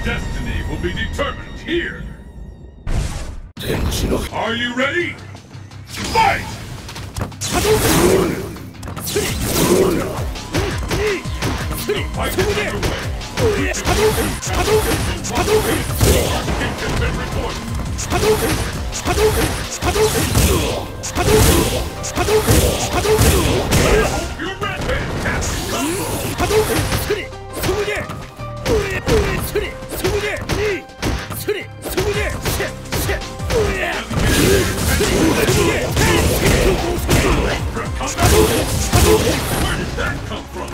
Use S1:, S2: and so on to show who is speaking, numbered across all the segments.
S1: destiny will be determined here. Are you ready? Fight! The fight is underway. Hit has been reported. I hope you're ready, Captain. Where did that come from?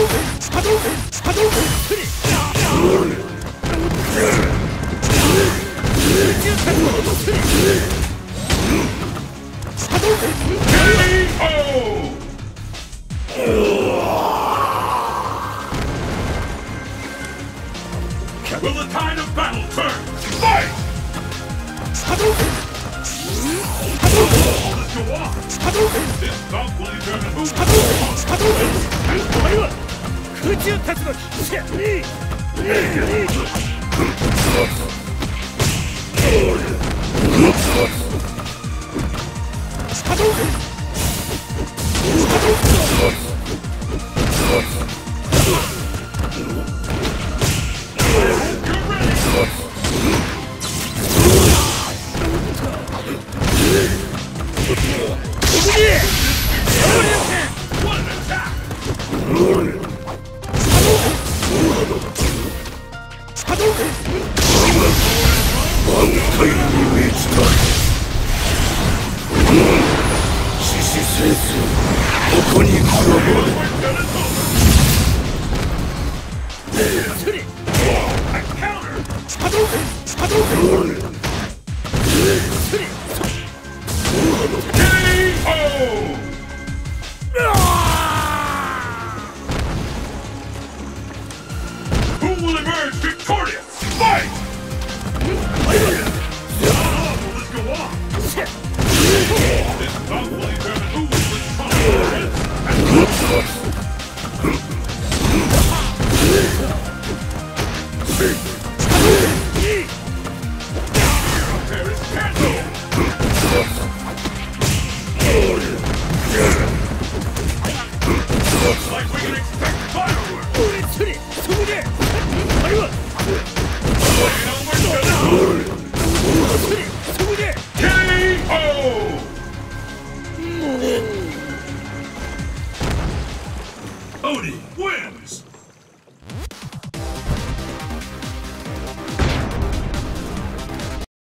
S1: Will the tide of battle turn? Fight! Let's go on! This bout will determine who what an attack! I counter! Who will emerge victorious? Fight! Let's go on! This bout will determine who will respond.